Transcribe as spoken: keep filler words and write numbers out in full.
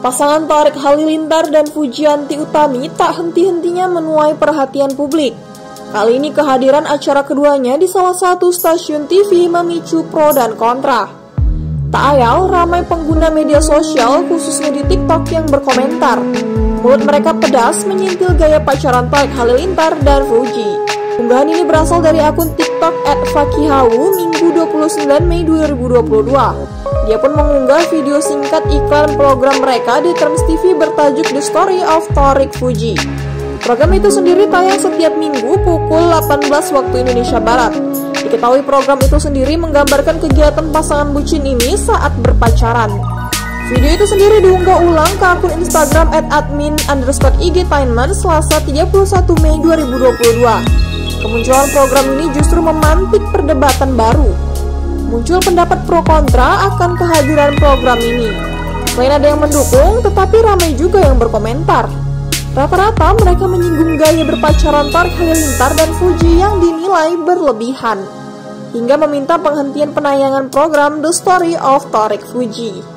Pasangan Thareq Halilintar dan Fujianti Utami tak henti-hentinya menuai perhatian publik. Kali ini kehadiran acara keduanya di salah satu stasiun T V memicu pro dan kontra. Tak ayal ramai pengguna media sosial khususnya di TikTok yang berkomentar. Mulut mereka pedas menyintil gaya pacaran Thareq Halilintar dan Fuji. Unggahan ini berasal dari akun TikTok at fakihawu Minggu dua puluh sembilan Mei dua ribu dua puluh dua. Dia pun mengunggah video singkat iklan program mereka di Trans T V bertajuk The Story of Thareq Fuji. Program itu sendiri tayang setiap minggu pukul delapan belas waktu Indonesia Barat. Diketahui program itu sendiri menggambarkan kegiatan pasangan bucin ini saat berpacaran. Video itu sendiri diunggah ulang ke akun Instagram at admin underscore igtainment Selasa tiga puluh satu Mei dua ribu dua puluh dua. Kemunculan program ini justru memantik perdebatan baru. Muncul pendapat pro kontra akan kehadiran program ini. Selain ada yang mendukung, tetapi ramai juga yang berkomentar. Rata-rata mereka menyinggung gaya berpacaran Thareq Halilintar dan Fuji yang dinilai berlebihan, hingga meminta penghentian penayangan program The Story of Thareq Fuji.